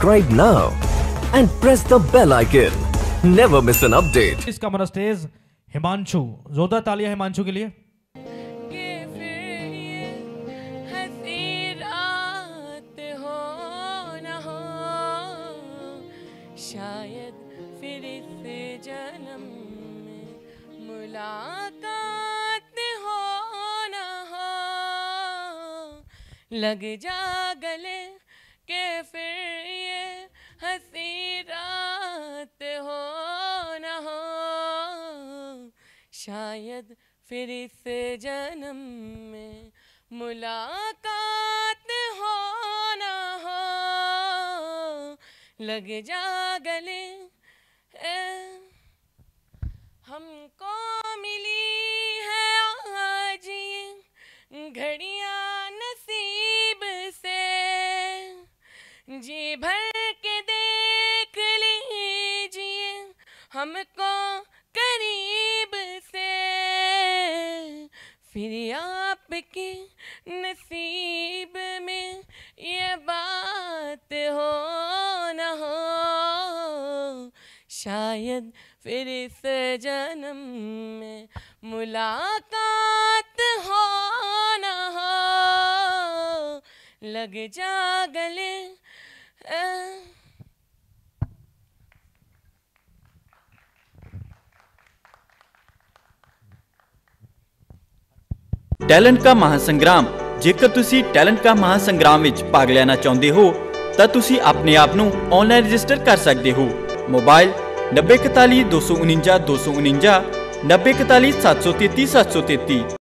Subscribe now and press the bell icon. Never miss an update. इसका हमारा stage Himanshu, जोरदार तालियां हिमांशु के लिए। शायद फिर इस जन्म में मुलाकात हो ना हो, लग जा गले के फिर ये हंसी रात हो ना हो। शायद फिर इस जन्म में मुलाकात हो ना हो, लग जा गले। हमको मिली है आज ये घड़ियां नसीब से, जी भर के देख लीजिए हमको करीब से, फिर आपके नसीब में ये बात हो ना हो। शायद फिर इस जन्म में मुलाकात हो ना हो, लग जा गले। टैलेंट का महासंग्राम। जेकर तुसी टैलेंट का महासंग्राम विच भाग लेना चाहते हो तो तुसी अपने आप नू ऑनलाइन रजिस्टर कर सकते हो। मोबाइल 9041 249 249 9041 733 733।